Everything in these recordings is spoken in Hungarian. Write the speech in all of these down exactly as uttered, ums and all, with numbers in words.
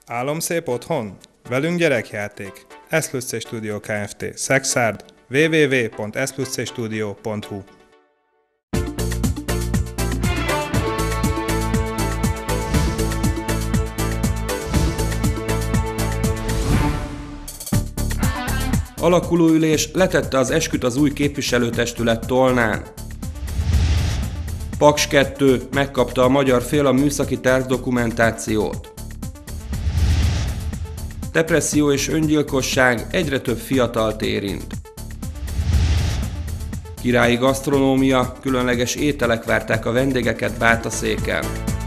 Álomszép otthon? Velünk gyerekjáték. Eszplusz Studio Kft. Szexárd. double-u double-u double-u pont eszpluszstudio pont hu Alakulóülés letette az esküt az új képviselőtestület Tolnán. Paks kettő megkapta a magyar fél a műszaki tervdokumentációt. Depresszió és öngyilkosság egyre több fiatalt érint. Királyi gasztronómia, különleges ételek várták a vendégeket Bátaszéken.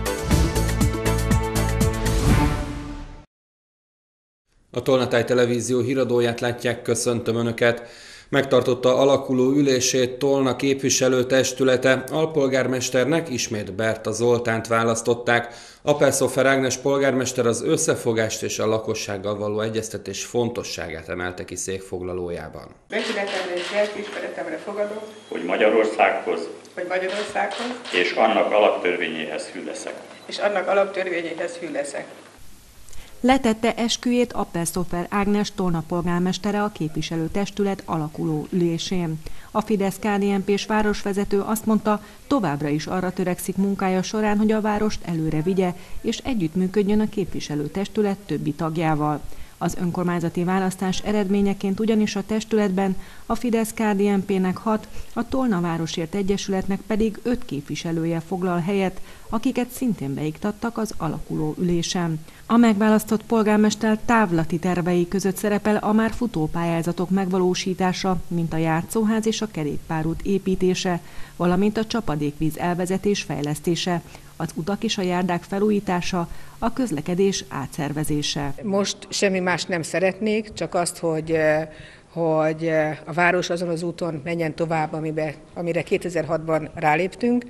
A Tolnatáj Televízió híradóját látják, köszöntöm Önöket! Megtartotta alakuló ülését Tolna képviselőtestülete, alpolgármesternek ismét Berta Zoltánt választották. Appelszofer Ágnes polgármester az összefogást és a lakossággal való egyeztetés fontosságát emelte ki székfoglalójában. Becsületemre és lelkiismeretemre fogadom, hogy Magyarországhoz, hogy Magyarországhoz és annak alaptörvényéhez hű leszek. és annak alaptörvényéhez hű leszek. Letette esküjét Appelszofer Ágnes Tolna polgármestere a képviselőtestület alakuló ülésén. A Fidesz-ká dé en pés városvezető azt mondta, továbbra is arra törekszik munkája során, hogy a várost előre vigye, és együttműködjön a képviselőtestület többi tagjával. Az önkormányzati választás eredményeként ugyanis a testületben a Fidesz-ká dé en pének hat, a Tolna Városért Egyesületnek pedig öt képviselője foglal helyet, akiket szintén beiktattak az alakuló ülésen. A megválasztott polgármester távlati tervei között szerepel a már futó pályázatok megvalósítása, mint a játszóház és a kerékpárút építése, valamint a csapadékvíz elvezetés fejlesztése, az utak és a járdák felújítása, a közlekedés átszervezése. Most semmi más nem szeretnék, csak azt, hogy, hogy a város azon az úton menjen tovább, amibe, amire kétezer-hatban ráléptünk.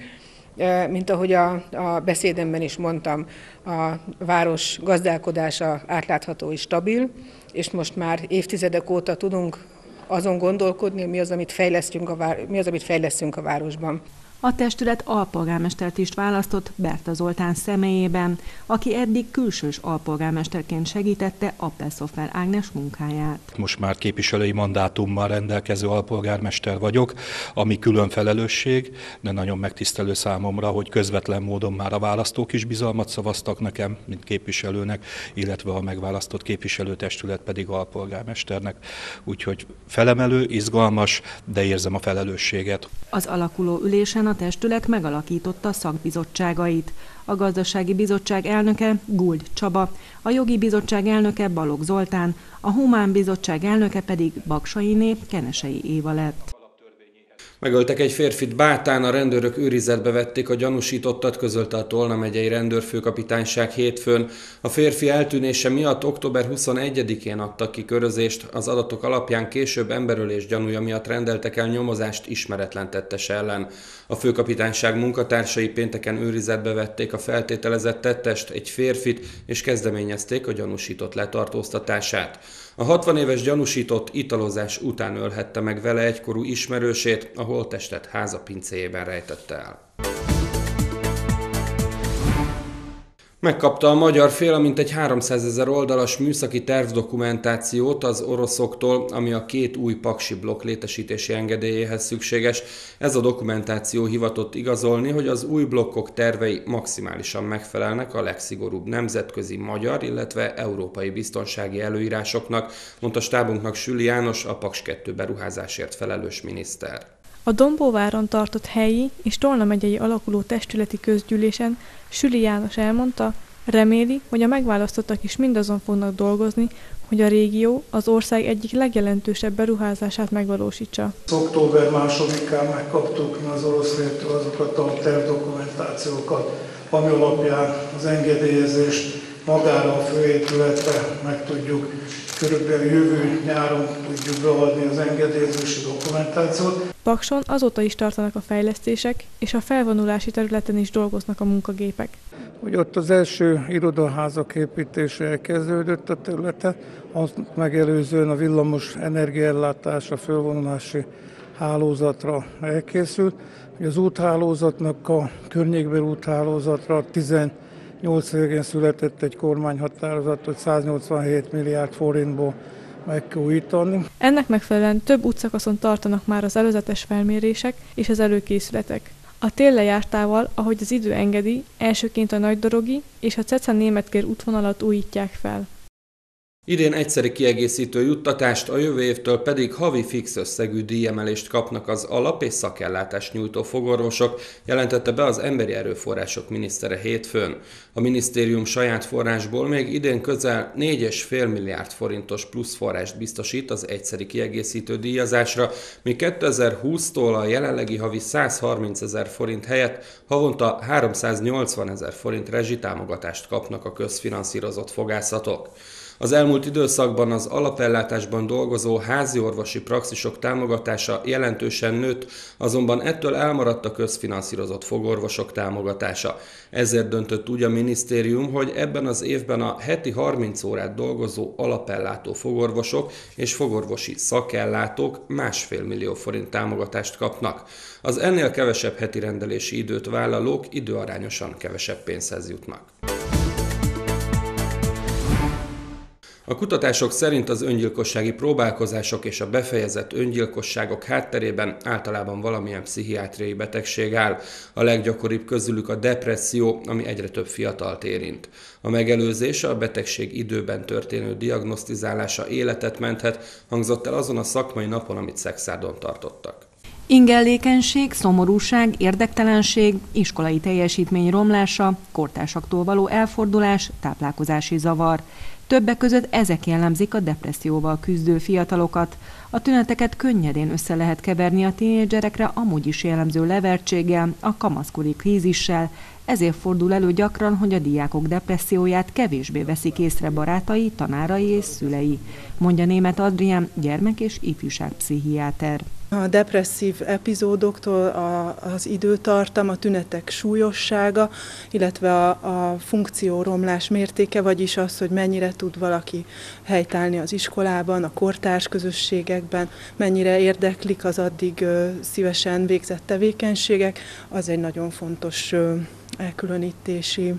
Mint ahogy a, a beszédemben is mondtam, a város gazdálkodása átlátható és stabil, és most már évtizedek óta tudunk azon gondolkodni, mi az, amit fejlesztünk a, mi az, amit fejlesztünk a városban. A testület alpolgármestert is választott Berta Zoltán személyében, aki eddig külsős alpolgármesterként segítette Appelszofer Ágnes munkáját. Most már képviselői mandátummal rendelkező alpolgármester vagyok, ami külön felelősség, de nagyon megtisztelő számomra, hogy közvetlen módon már a választók is bizalmat szavaztak nekem, mint képviselőnek, illetve a megválasztott képviselőtestület pedig alpolgármesternek. Úgyhogy felemelő, izgalmas, de érzem a felelősséget. Az alakuló ülésen a testület megalakította szakbizottságait. A gazdasági bizottság elnöke Guld Csaba, a jogi bizottság elnöke Balogh Zoltán, a humán bizottság elnöke pedig Baksainé Kenesei Éva lett. Megöltek egy férfit Bátán, a rendőrök őrizetbe vették a gyanúsítottat, közölte a Tolna megyei rendőrfőkapitányság hétfőn. A férfi eltűnése miatt október huszonegyedikén adtak ki körözést, az adatok alapján később emberölés gyanúja miatt rendeltek el nyomozást ismeretlen tettes ellen. A főkapitányság munkatársai pénteken őrizetbe vették a feltételezett tettest, egy férfit, és kezdeményezték a gyanúsított letartóztatását. A hatvan éves gyanúsított italozás után ölhette meg vele egykorú ismerősét, a holttestet háza pincéjében rejtette el. Megkapta a magyar fél a mintegy háromszázezer oldalas műszaki tervdokumentációt az oroszoktól, ami a két új paksi blokk létesítési engedélyéhez szükséges. Ez a dokumentáció hivatott igazolni, hogy az új blokkok tervei maximálisan megfelelnek a legszigorúbb nemzetközi, magyar, illetve európai biztonsági előírásoknak, mondta stábunknak Süli János, a Paks kettő beruházásért felelős miniszter. A Dombóváron tartott helyi és Tolna megyei alakuló testületi közgyűlésen Süli János elmondta, reméli, hogy a megválasztottak is mindazon fognak dolgozni, hogy a régió az ország egyik legjelentősebb beruházását megvalósítsa. Október másodikán megkaptuk az orosz féltől azokat a tervdokumentációkat, ami alapján az engedélyezést magára a főépületre meg tudjuk, körülbelül jövő nyáron tudjuk beadni az engedélyezési dokumentációt. Pakson azóta is tartanak a fejlesztések, és a felvonulási területen is dolgoznak a munkagépek. Hogy ott az első irodaházak építése elkezdődött a területen, azt megelőzően a villamos energiaellátás a felvonulási hálózatra elkészült. Az úthálózatnak a környékbeli úthálózatra tizenegy nyolc végén született egy kormányhatározat, hogy száznyolcvanhét milliárd forintból meg kell újítani. Ennek megfelelően több útszakaszon tartanak már az előzetes felmérések és az előkészületek. A tél lejártával, ahogy az idő engedi, elsőként a Nagydorogi és a Cecen-Németkér útvonalat újítják fel. Idén egyszeri kiegészítő juttatást, a jövő évtől pedig havi fix összegű díjemelést kapnak az alap- és szakellátást nyújtó fogorvosok, jelentette be az Emberi Erőforrások minisztere hétfőn. A minisztérium saját forrásból még idén közel négy egész öt milliárd forintos plusz forrást biztosít az egyszeri kiegészítő díjazásra, míg kétezer-húsztól a jelenlegi havi százharmincezer forint helyett havonta háromszáznyolcvanezer forint rezsitámogatást kapnak a közfinanszírozott fogászatok. Az elmúlt időszakban az alapellátásban dolgozó háziorvosi praxisok támogatása jelentősen nőtt, azonban ettől elmaradt a közfinanszírozott fogorvosok támogatása. Ezért döntött úgy a minisztérium, hogy ebben az évben a heti harminc órát dolgozó alapellátó fogorvosok és fogorvosi szakellátók másfél millió forint támogatást kapnak. Az ennél kevesebb heti rendelési időt vállalók időarányosan kevesebb pénzhez jutnak. A kutatások szerint az öngyilkossági próbálkozások és a befejezett öngyilkosságok hátterében általában valamilyen pszichiátriai betegség áll. A leggyakoribb közülük a depresszió, ami egyre több fiatalt érint. A megelőzése, a betegség időben történő diagnosztizálása életet menthet, hangzott el azon a szakmai napon, amit Szekszárdon tartottak. Ingellékenység, szomorúság, érdektelenség, iskolai teljesítmény romlása, kortársaktól való elfordulás, táplálkozási zavar. Többek között ezek jellemzik a depresszióval küzdő fiatalokat. A tüneteket könnyedén össze lehet keverni a tínédzserekre amúgy is jellemző levertséggel, a kamaszkori krízissel, ezért fordul elő gyakran, hogy a diákok depresszióját kevésbé veszik észre barátai, tanárai és szülei, mondja Németh Adrián, gyermek- és ifjúságpszichiáter. A depresszív epizódoktól a, az időtartam, a tünetek súlyossága, illetve a, a funkcióromlás mértéke, vagyis az, hogy mennyire tud valaki helytállni az iskolában, a kortárs közösségekben, mennyire érdeklik az addig ö, szívesen végzett tevékenységek, az egy nagyon fontos ö, elkülönítési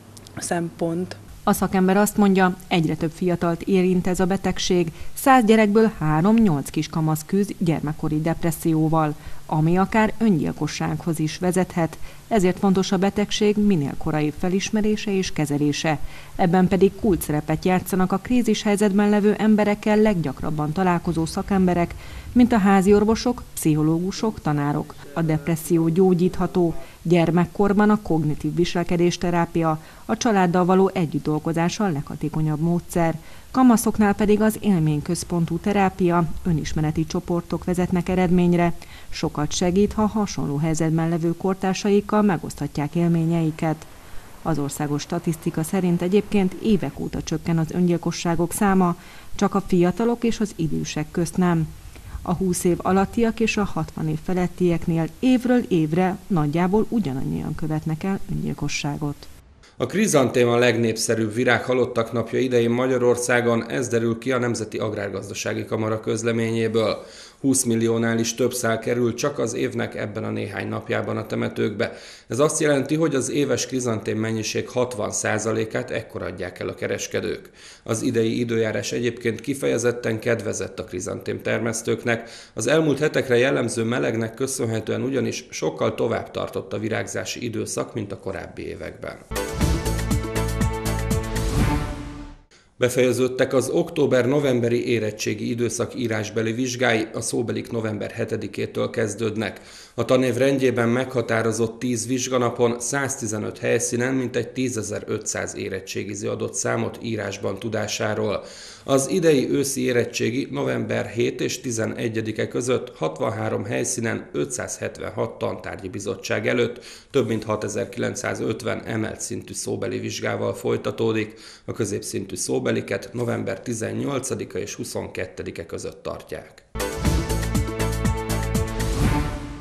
szempont. A szakember azt mondja, egyre több fiatalt érint ez a betegség, száz gyerekből három-nyolc kiskamasz küzd gyermekkori depresszióval, ami akár öngyilkossághoz is vezethet, ezért fontos a betegség minél korai felismerése és kezelése. Ebben pedig kulcsszerepet játszanak a krízishelyzetben levő emberekkel leggyakrabban találkozó szakemberek, mint a háziorvosok, pszichológusok, tanárok. A depresszió gyógyítható, gyermekkorban a kognitív viselkedésterápia, a családdal való együttdolgozás a leghatékonyabb módszer. Kamaszoknál pedig az élményközpontú terápia, önismereti csoportok vezetnek eredményre. Sokat segít, ha hasonló helyzetben levő kortársaikkal megoszthatják élményeiket. Az országos statisztika szerint egyébként évek óta csökken az öngyilkosságok száma, csak a fiatalok és az idősek közt nem. A húsz év alattiak és a hatvan év felettieknél évről évre nagyjából ugyanannyian követnek el öngyilkosságot. A krizantém a legnépszerűbb virág halottak napja idején Magyarországon, ez derül ki a Nemzeti Agrárgazdasági Kamara közleményéből. húsz milliónál is több szál kerül csak az évnek ebben a néhány napjában a temetőkbe. Ez azt jelenti, hogy az éves krizantém mennyiség hatvan százalékát ekkor adják el a kereskedők. Az idei időjárás egyébként kifejezetten kedvezett a krizantém termesztőknek. Az elmúlt hetekre jellemző melegnek köszönhetően ugyanis sokkal tovább tartott a virágzási időszak, mint a korábbi években. Befejeződtek az október-novemberi érettségi időszak írásbeli vizsgái, a szóbelik november hetedikétől kezdődnek. A tanév rendjében meghatározott tíz vizsganapon, száztizenöt helyszínen mintegy tízezer-ötszáz érettségiző adott számot írásban tudásáról. Az idei őszi érettségi november hetedike és tizenegyedike között hatvanhárom helyszínen ötszázhetvenhat tantárgyi bizottság előtt több mint hatezer-kilencszázötven emelt szintű szóbeli vizsgával folytatódik. A középszintű szóbeliket november tizennyolcadika és huszonkettedike között tartják.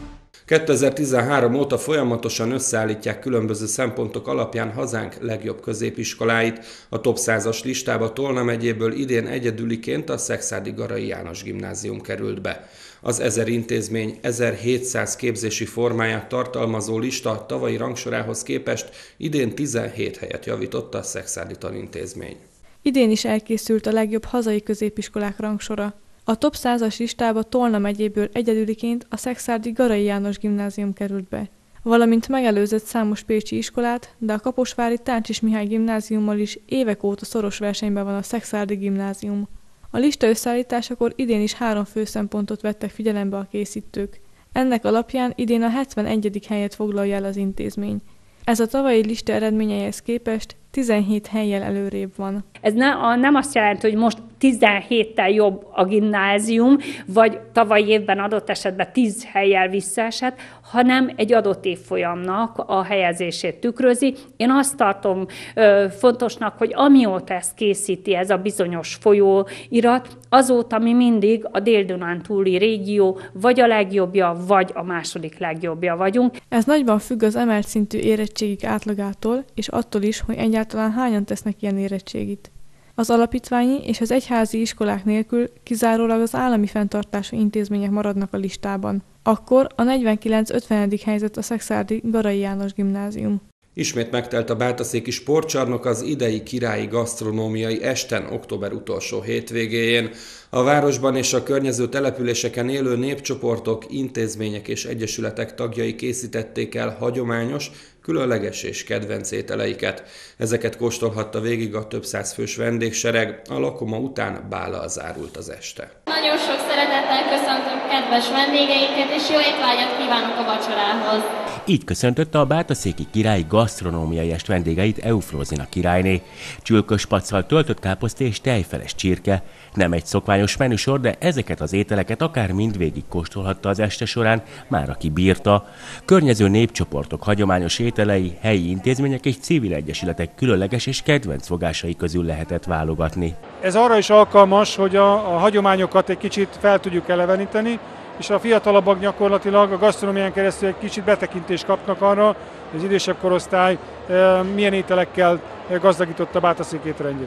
kétezer-tizenhárom óta folyamatosan összeállítják különböző szempontok alapján hazánk legjobb középiskoláit. A top százas listába Tolna megyéből idén egyedüliként a Szekszárdi Garai János Gimnázium került be. Az ezer intézmény ezerhétszáz képzési formáját tartalmazó lista tavalyi rangsorához képest idén tizenhét helyet javított a Szekszárdi Tanintézmény. Idén is elkészült a legjobb hazai középiskolák rangsora. A top százas listába Tolna megyéből egyedüliként a Szekszárdi Garai János Gimnázium került be, valamint megelőzött számos pécsi iskolát, de a kaposvári Táncsis Mihály Gimnáziummal is évek óta szoros versenyben van a Szekszárdi Gimnázium. A lista összeállításakor idén is három fő szempontot vettek figyelembe a készítők. Ennek alapján idén a hetvenegyedik helyet foglalja el az intézmény. Ez a tavalyi lista eredményeihez képest tizenhét hellyel előrébb van. Ez ne, a, nem azt jelenti, hogy most tizenhéttel jobb a gimnázium, vagy tavalyi évben adott esetben tíz hellyel visszaesett, hanem egy adott évfolyamnak a helyezését tükrözi. Én azt tartom ö, fontosnak, hogy amióta ezt készíti ez a bizonyos folyóirat, azóta mi mindig a Dél-Dunántúli régió vagy a legjobbja, vagy a második legjobbja vagyunk. Ez nagyban függ az emelt szintű érettségik átlagától, és attól is, hogy egyáltalán hányan tesznek ilyen érettségit. Az alapítványi és az egyházi iskolák nélkül kizárólag az állami fenntartású intézmények maradnak a listában. Akkor a negyvenkilenc-ötvenedik helyzet a Szekszárdi Garai János Gimnázium. Ismét megtelt a Bátaszéki Sportcsarnok az idei királyi gasztronómiai esten október utolsó hétvégéjén. A városban és a környező településeken élő népcsoportok, intézmények és egyesületek tagjai készítették el hagyományos, különleges és kedvenc ételeiket. Ezeket kóstolhatta végig a több száz fős vendégsereg, a lakoma után bállal zárult az este. Nagyon sok szeretettel köszöntöm kedves vendégeinket, és jó étvágyat kívánok a vacsorához! Így köszöntötte a Bátaszéki királyi gasztronómiai est vendégeit Eufrózina királyné. Csülköspacsal töltött káposzta és tejfeles csirke. Nem egy szokványos menüsor, de ezeket az ételeket akár mindvégig kóstolhatta az este során, már aki bírta. Környező népcsoportok hagyományos ételei, helyi intézmények és civil egyesületek különleges és kedvenc fogásai közül lehetett válogatni. Ez arra is alkalmas, hogy a, a hagyományokat egy kicsit fel tudjuk eleveníteni, és a fiatalabbak gyakorlatilag a gasztronómián keresztül egy kicsit betekintést kapnak arra, hogy az idősebb korosztály milyen ételekkel gazdagította Bátaszék étrendjét.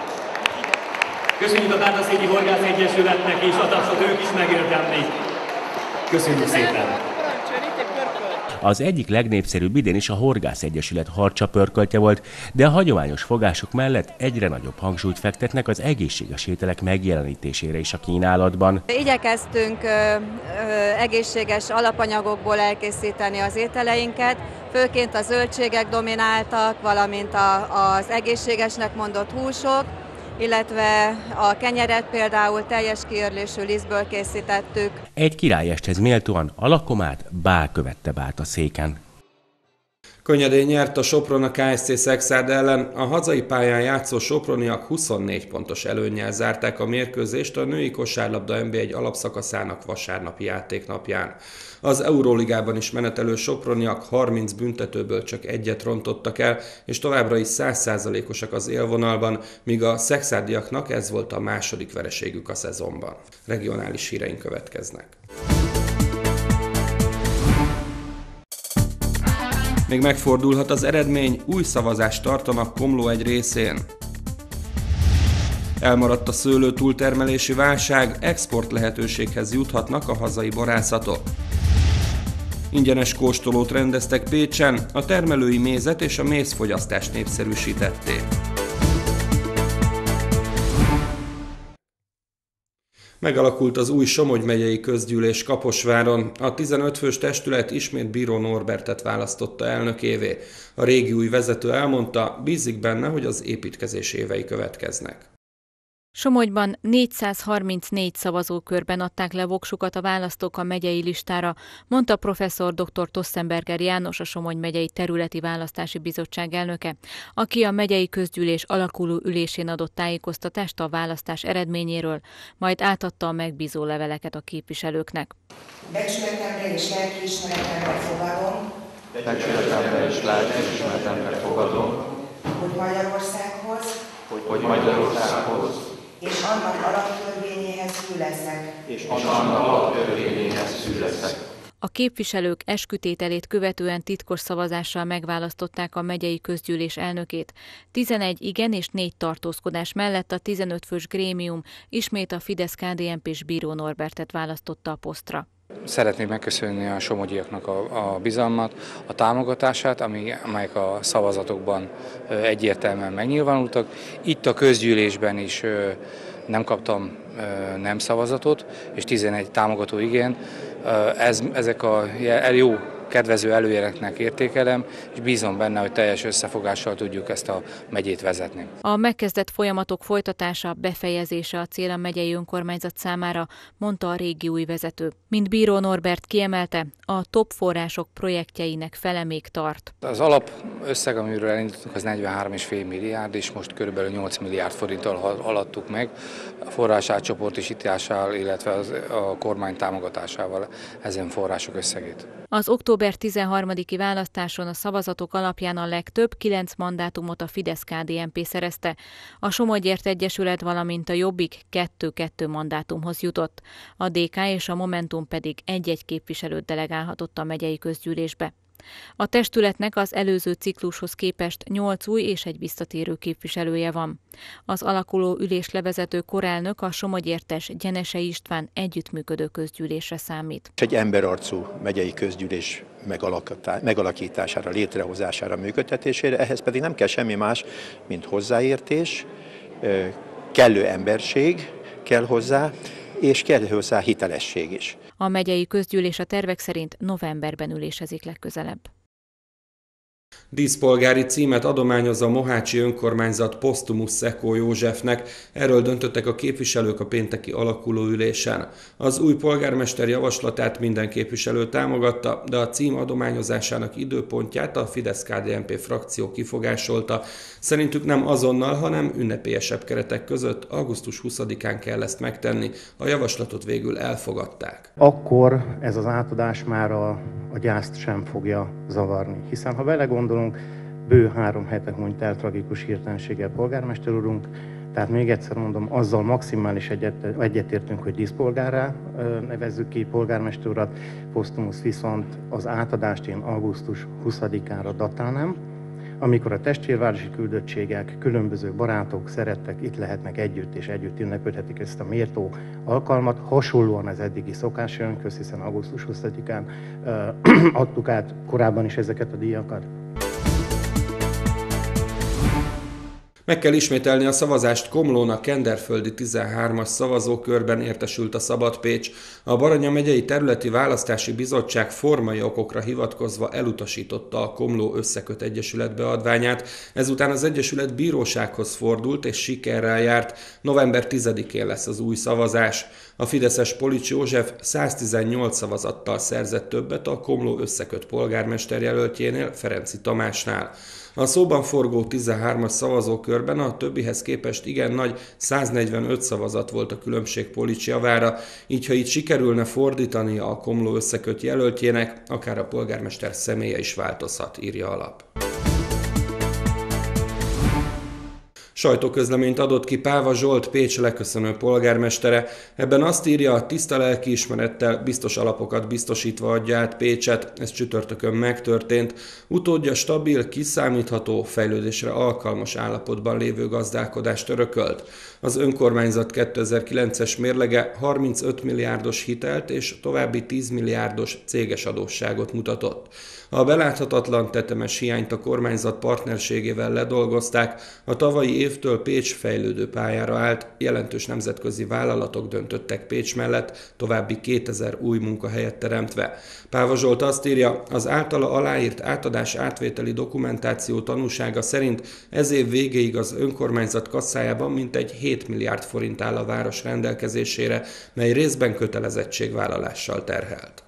Köszönjük a Bátaszéki Horgász Egyesületnek, és a tapsot ők is megérdemlik. Köszönjük szépen! Az egyik legnépszerűbb idén is a Horgász Egyesület harcsapörköltje volt, de a hagyományos fogások mellett egyre nagyobb hangsúlyt fektetnek az egészséges ételek megjelenítésére is a kínálatban. Igyekeztünk ö, ö, egészséges alapanyagokból elkészíteni az ételeinket, főként a zöldségek domináltak, valamint a, az egészségesnek mondott húsok, illetve a kenyeret például teljes kiörlésű lisztből készítettük. Egy királyesthez méltóan a lakomát bál követte Bátaszéken. Könnyedén nyert a Sopron a ká es cé Szekszárd ellen, a hazai pályán játszó soproniak huszonnégy pontos előnnyel zárták a mérkőzést a női kosárlabda en bé egy alapszakaszának vasárnapi játéknapján. Az Euróligában is menetelő soproniak harminc büntetőből csak egyet rontottak el, és továbbra is száz százalékosak az élvonalban, míg a szekszárdiaknak ez volt a második vereségük a szezonban. Regionális híreink következnek. Még megfordulhat az eredmény, új szavazást tartanak Komló egy részén. Elmaradt a szőlő túltermelési válság, export lehetőséghez juthatnak a hazai borászatok. Ingyenes kóstolót rendeztek Pécsen, a termelői mézet és a mézfogyasztást népszerűsítették. Megalakult az új Somogy megyei közgyűlés Kaposváron. A tizenöt fős testület ismét Bíró Norbertet választotta elnökévé. A régi új vezető elmondta, bízik benne, hogy az építkezés évei következnek. Somogyban négyszázharmincnégy szavazókörben adták le voksukat a választók a megyei listára, mondta professzor dr. Tosszenberger János, a Somogy megyei területi választási bizottság elnöke, aki a megyei közgyűlés alakuló ülésén adott tájékoztatást a választás eredményéről, majd átadta a megbízó leveleket a képviselőknek. Becsületemre és lelkiismeretemre fogadom, Becsületemre és lelkiismeretemre fogadom, hogy Magyarországhoz, hogy, hogy Magyarországhoz és annak alaptörvényéhez füleszek. És annak alaptörvényéhez füleszek. A képviselők eskütételét követően titkos szavazással megválasztották a megyei közgyűlés elnökét. tizenegy igen és négy tartózkodás mellett a tizenöt fős grémium ismét a Fidesz-ká dé en pés Bíró Norbertet választotta a posztra. Szeretném megköszönni a somogyiaknak a, a bizalmat, a támogatását, ami, amelyek a szavazatokban egyértelműen megnyilvánultak. Itt a közgyűlésben is nem kaptam nem szavazatot, és tizenegy támogató igen. Ez, ezek a jó, kedvező előjeleknek értékelem, és bízom benne, hogy teljes összefogással tudjuk ezt a megyét vezetni. A megkezdett folyamatok folytatása, befejezése a cél a megyei önkormányzat számára, mondta a régiói vezető. Mint Bíró Norbert kiemelte, a top források projektjeinek fele még tart. Az alapösszeg, amiről elindultunk, az negyvenhárom egész öt milliárd, és most körülbelül nyolc milliárd forinttal haladtuk meg, a forrás átcsoportosításával, illetve az, a kormány támogatásával ezen források összegét. Az október tizenharmadiki választáson a szavazatok alapján a legtöbb kilenc mandátumot a Fidesz-ká dé en pé szerezte. A Somogyért Egyesület, valamint a Jobbik kettő-kettő mandátumhoz jutott. A dé ká és a Momentum pedig egy-egy képviselőt delegálhatott a megyei közgyűlésbe. A testületnek az előző ciklushoz képest nyolc új és egy visszatérő képviselője van. Az alakuló ülés levezető korelnök, a Somogyértes Gyenese István együttműködő közgyűlésre számít. Egy emberarcú megyei közgyűlés megalakítására, létrehozására, működtetésére, ehhez pedig nem kell semmi más, mint hozzáértés, kellő emberség kell hozzá, és kell hozzá hitelesség is. A megyei közgyűlés a tervek szerint novemberben ülésezik legközelebb. Díszpolgári címet adományoz a mohácsi önkormányzat Posztumusz Szekó Józsefnek, erről döntöttek a képviselők a pénteki alakuló ülésen. Az új polgármester javaslatát minden képviselő támogatta, de a cím adományozásának időpontját a Fidesz-ká dé en pé frakció kifogásolta. Szerintük nem azonnal, hanem ünnepélyesebb keretek között augusztus huszadikán kell ezt megtenni. A javaslatot végül elfogadták. Akkor ez az átadás már a, a gyászt sem fogja zavarni, hiszen ha belegondolunk, bő három hete hunyt el tragikus hirtelenséggel polgármester úrunk, tehát még egyszer mondom, azzal maximális egyet, egyetértünk, hogy díszpolgárrá nevezzük ki polgármester urat, Posztumusz viszont az átadást én augusztus huszadikára datálnám, amikor a testvérvárosi küldöttségek, különböző barátok, szerettek itt lehetnek együtt, és együtt ünnepelhetik ezt a méltó alkalmat. Hasonlóan az eddigi szokás jön, hiszen augusztus huszadikán adtuk át korábban is ezeket a díjakat. Meg kell ismételni a szavazást. Komlón a kenderföldi tizenhármas szavazókörben értesült a Szabad Pécs. A Baranya megyei területi választási bizottság formai okokra hivatkozva elutasította a Komló Összeköt Egyesület beadványát. Ezután az Egyesület bírósághoz fordult és sikerrel járt. november tizedikén lesz az új szavazás. A fideszes Polics József száztizennyolc szavazattal szerzett többet a Komló Összeköt polgármester jelöltjénél, Ferenci Tamásnál. A szóban forgó tizenhármas szavazókörben a többihez képest igen nagy száznegyvenöt szavazat volt a különbség Polics javára, így ha itt sikerülne fordítani a Komló Összeköt jelöltjének, akár a polgármester személye is változhat, írja a lap. Sajtóközleményt adott ki Páva Zsolt, Pécs leköszönő polgármestere. Ebben azt írja, a tiszta lelkiismerettel biztos alapokat biztosítva adja át Pécset. Ez csütörtökön megtörtént. Utódja stabil, kiszámítható, fejlődésre alkalmas állapotban lévő gazdálkodást örökölt. Az önkormányzat kétezer-kilences mérlege harmincöt milliárdos hitelt és további tíz milliárdos céges adósságot mutatott. A beláthatatlan tetemes hiányt a kormányzat partnerségével ledolgozták, a tavalyi évtől Pécs fejlődő pályára állt, jelentős nemzetközi vállalatok döntöttek Pécs mellett, további kétezer új munkahelyet teremtve. Páva Zsolt azt írja, az általa aláírt átadás átvételi dokumentáció tanúsága szerint ez év végéig az önkormányzat kasszájában mintegy hét milliárd forint áll a város rendelkezésére, mely részben kötelezettségvállalással terhelt.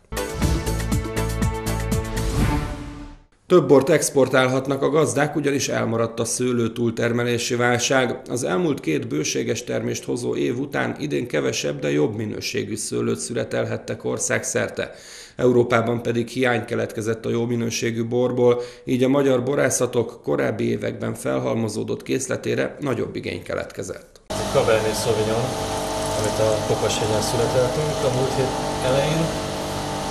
Több bort exportálhatnak a gazdák, ugyanis elmaradt a szőlő túltermelési válság. Az elmúlt két bőséges termést hozó év után idén kevesebb, de jobb minőségű szőlőt szüretelhettek országszerte. Európában pedig hiány keletkezett a jó minőségű borból, így a magyar borászatok korábbi években felhalmozódott készletére nagyobb igény keletkezett. Cabernet Sauvignon, amit a Kopash-hegyen születeltünk a múlt hét elején.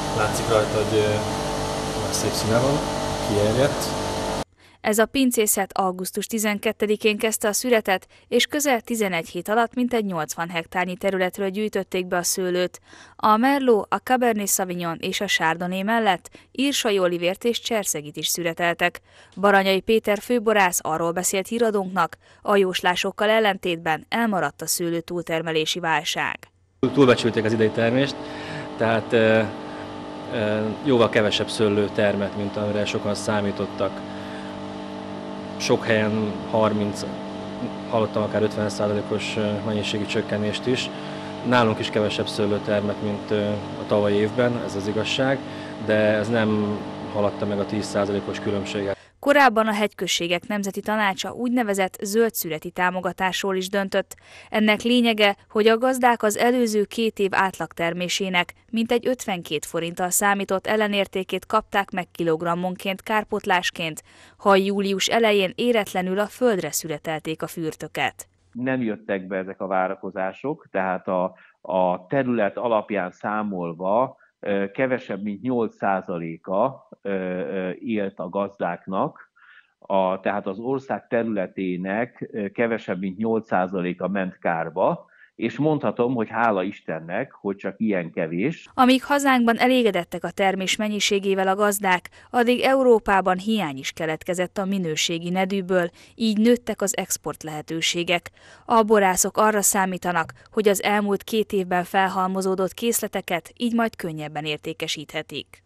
Látszik rajta, hogy szép színe van, kiérjett. Ez a pincészet augusztus tizenkettedikén kezdte a szüretet, és közel tizenegy hét alatt mintegy nyolcvan hektárnyi területről gyűjtötték be a szőlőt. A Merlot, a Cabernet Sauvignon és a Chardonnay mellett Irsai Olivért és Cserszegit is szüreteltek. Baranyai Péter főborász arról beszélt híradónknak, a jóslásokkal ellentétben elmaradt a szőlő túltermelési válság. Túlbecsülték az idei termést, tehát e, e, jóval kevesebb szőlő termet, mint amire sokan számítottak. Sok helyen harminc, hallottam akár ötven százalékos mennyiségi csökkenést is. Nálunk is kevesebb szőlő termet, mint a tavalyi évben, ez az igazság, de ez nem haladta meg a tíz százalékos különbséget. Korábban a Hegyközségek Nemzeti Tanácsa úgynevezett zöld szüreti támogatásról is döntött. Ennek lényege, hogy a gazdák az előző két év átlagtermésének mintegy ötvenkét forinttal számított ellenértékét kapták meg kilogrammonként kárpótlásként, ha július elején éretlenül a földre szüretelték a fürtöket. Nem jöttek be ezek a várakozások, tehát a, a terület alapján számolva kevesebb, mint nyolc százaléka élt a gazdáknak, a, tehát az ország területének kevesebb, mint nyolc százaléka ment kárba, és mondhatom, hogy hála Istennek, hogy csak ilyen kevés. Amíg hazánkban elégedettek a termés mennyiségével a gazdák, addig Európában hiány is keletkezett a minőségi nedűből, így nőttek az export lehetőségek. A borászok arra számítanak, hogy az elmúlt két évben felhalmozódott készleteket így majd könnyebben értékesíthetik.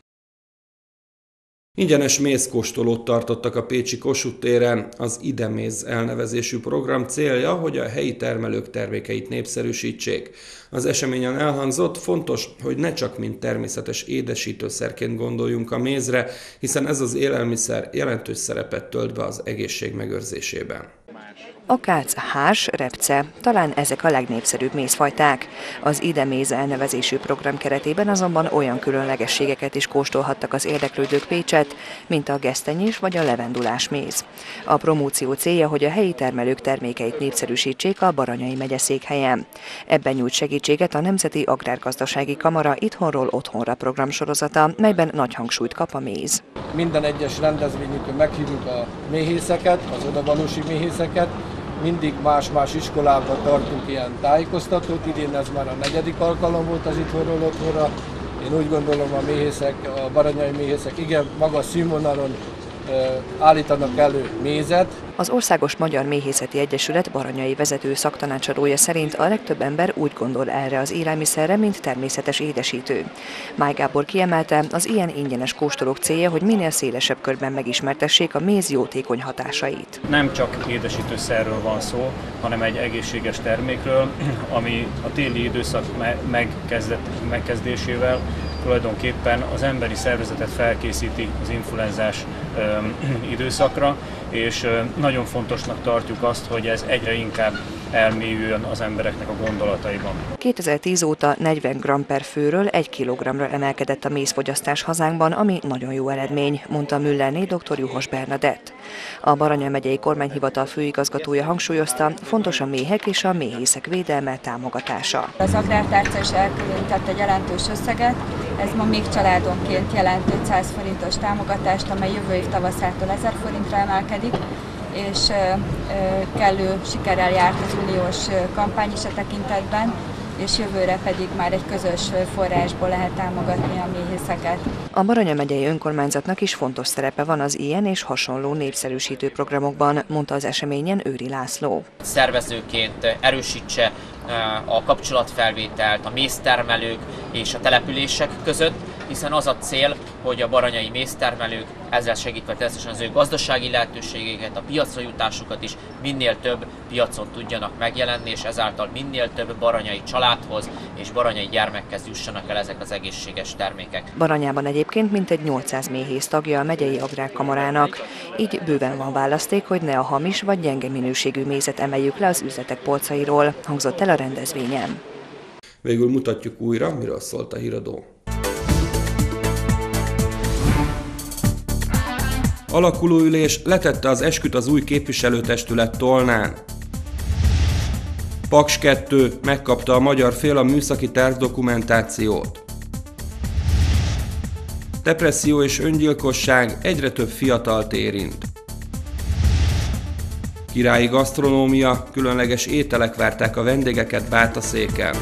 Ingyenes mézkóstolót tartottak a pécsi Kossuth téren. Az Ide méz elnevezésű program célja, hogy a helyi termelők termékeit népszerűsítsék. Az eseményen elhangzott, fontos, hogy ne csak mint természetes édesítőszerként gondoljunk a mézre, hiszen ez az élelmiszer jelentős szerepet tölt be az egészség megőrzésében. Akác, hárs, repce, talán ezek a legnépszerűbb mézfajták. Az Ide méz elnevezésű program keretében azonban olyan különlegességeket is kóstolhattak az érdeklődők Pécset, mint a gesztenyés vagy a levendulás méz. A promóció célja, hogy a helyi termelők termékeit népszerűsítsék a Baranyai megye székhelyen. Ebben nyújt segítséget a Nemzeti Agrárgazdasági Kamara Itthonról Otthonra programsorozata, melyben nagy hangsúlyt kap a méz. Minden egyes rendezvényükön meghívjuk a méhészeket, az odavalósi méhészeket, mindig más-más iskolában tartunk ilyen tájékoztatót, idén ez már a negyedik alkalom volt az Itthonról Otthonra. Én úgy gondolom, a méhészek, a baranyai méhészek igen magas színvonalon állítanak elő mézet. Az Országos Magyar Méhészeti Egyesület baranyai vezető szaktanácsadója szerint a legtöbb ember úgy gondol erre az élelmiszerre, mint természetes édesítő. Máj Gábor kiemelte, az ilyen ingyenes kóstolók célja, hogy minél szélesebb körben megismertessék a méz jótékony hatásait. Nem csak édesítőszerről van szó, hanem egy egészséges termékről, ami a téli időszak megkezdésével tulajdonképpen az emberi szervezetet felkészíti az influenzás ö, időszakra, és ö, nagyon fontosnak tartjuk azt, hogy ez egyre inkább elmélyüljön az embereknek a gondolataiban. kétezer-tíz óta negyven gramm per főről egy kilogramra emelkedett a mézfogyasztás hazánkban, ami nagyon jó eredmény, mondta Müllerné dr. Juhos Bernadett. A Baranya megyei kormányhivatal főigazgatója hangsúlyozta, fontos a méhek és a méhészek védelme, támogatása. Az Agrártárca is elkülönített egy jelentős összeget, ez ma még családonként jelent ötszáz forintos támogatást, amely jövő év tavaszától ezer forintra emelkedik, és kellő sikerrel járt az uniós kampány is a tekintetben, és jövőre pedig már egy közös forrásból lehet támogatni a méhészeket. A Baranya megyei önkormányzatnak is fontos szerepe van az ilyen és hasonló népszerűsítő programokban, mondta az eseményen Őri László. Szervezőként erősítse a kapcsolatfelvételt a méztermelők és a települések között, hiszen az a cél, hogy a baranyai méztermelők ezzel segítve természetesen az ő gazdasági lehetőségeket, a piacra jutásukat is minél több piacon tudjanak megjelenni, és ezáltal minél több baranyai családhoz és baranyai gyermekhez jussanak el ezek az egészséges termékek. Baranyában egyébként mintegy nyolcszáz méhész tagja a megyei agrárkamarának, így bőven van választék, hogy ne a hamis vagy gyenge minőségű mézet emeljük le az üzletek polcairól, hangzott el a rendezvényen. Végül mutatjuk újra, miről szólt a híradó. Alakulóülés letette az esküt az új képviselőtestület Tolnán. Paks kettő megkapta a magyar fél a műszaki tervdokumentációt. Depresszió és öngyilkosság egyre több fiatalt érint. Királyi gasztronómia, különleges ételek várták a vendégeket Bátaszéken.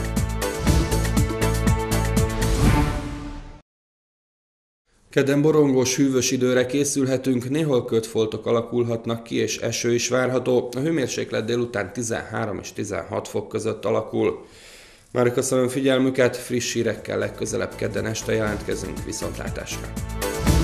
Kedden borongós, hűvös időre készülhetünk, néhol kötfoltok alakulhatnak ki, és eső is várható. A hőmérséklet délután tizenhárom és tizenhat fok között alakul. Már köszönöm figyelmüket, friss hírekkel legközelebb kedden este jelentkezünk, viszontlátásra!